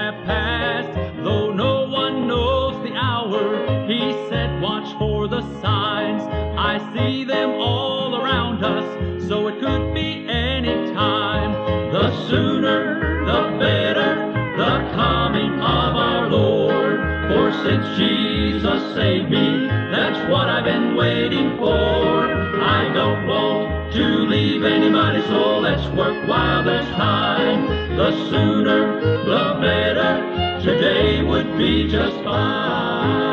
have passed. Though no one knows the hour, he said, watch for the signs. I see them all around us, so it could be any time. The sooner, the better, the coming of our Lord. For since Jesus saved me, that's what I've been waiting for. I don't want to leave anybody, so let's work while there's time. The sooner, the better, today would be just fine.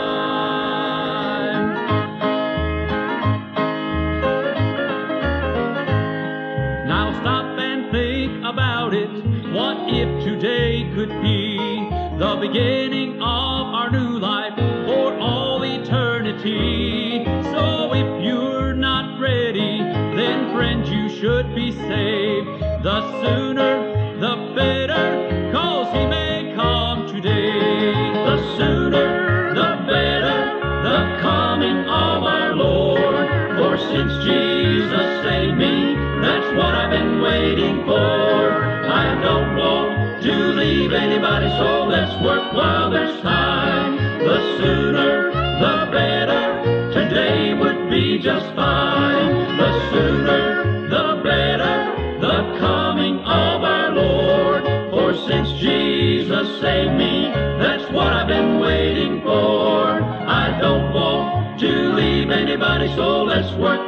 Now stop and think about it. What if today could be the beginning of our new life for all eternity? So if you're not ready, then friend, you should be saved. The sooner, the better, 'cause he may come today. The sooner, the better, the coming of our Lord. For since Jesus saved me, that's what I've been waiting for. I don't want to leave anybody, so let's work while there's time. The sooner, the better, today would be just fine. The sooner, the better, the coming of our Lord. For since Jesus saved me, that's what I've been waiting for. I don't want to leave anybody, so let's work